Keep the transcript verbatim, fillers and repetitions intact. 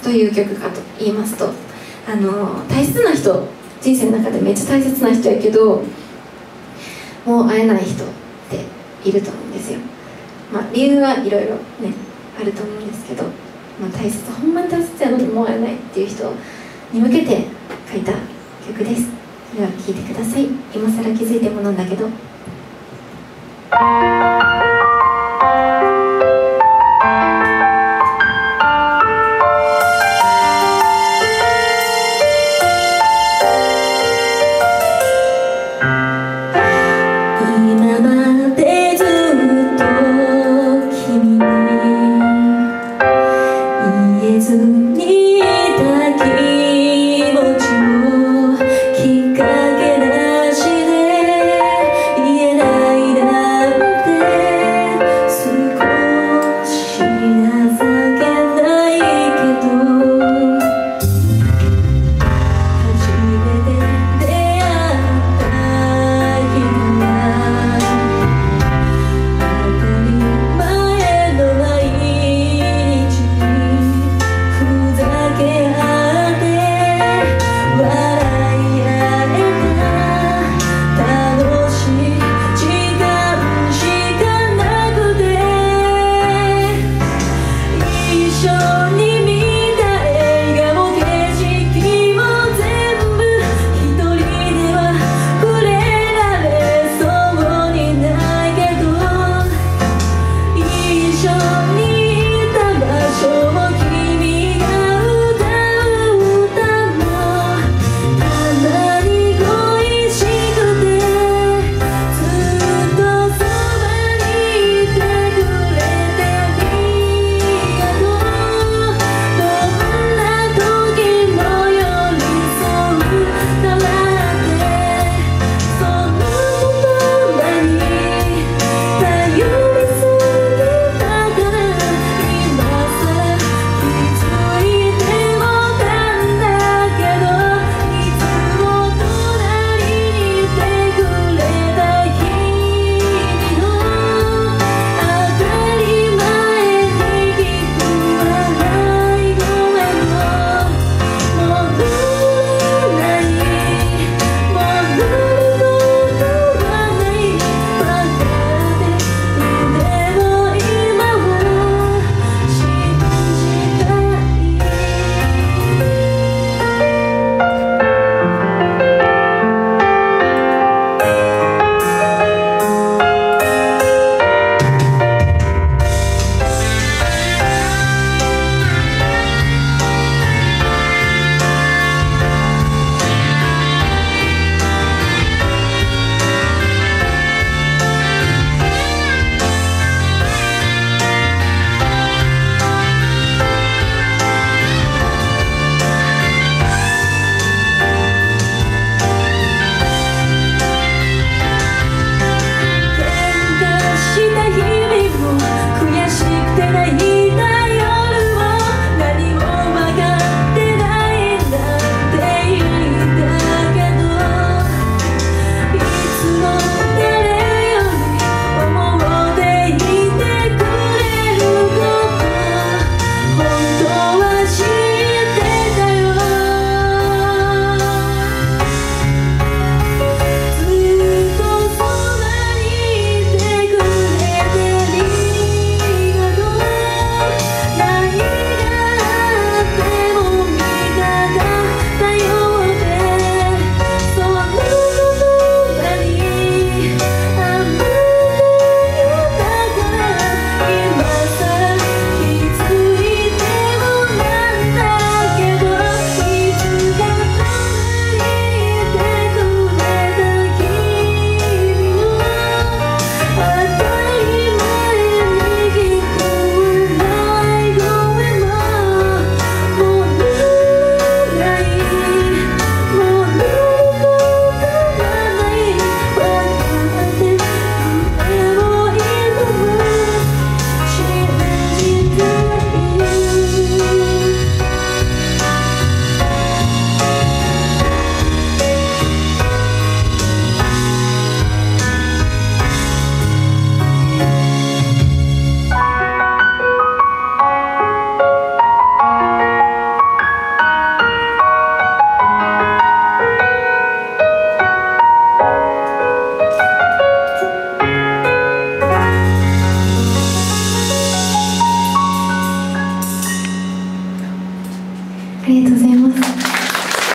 どういう曲かと言いますと、あの大切な人、人生の中でめっちゃ大切な人やけどもう会えない人っていると思うんですよ。まあ理由はいろいろねあると思うんですけど、まあ、大切、ほんまに大切やのにもう会えないっていう人に向けて書いた曲です。では聴いてください。今更気づいてもなんだけど。 「 ありがとうございます。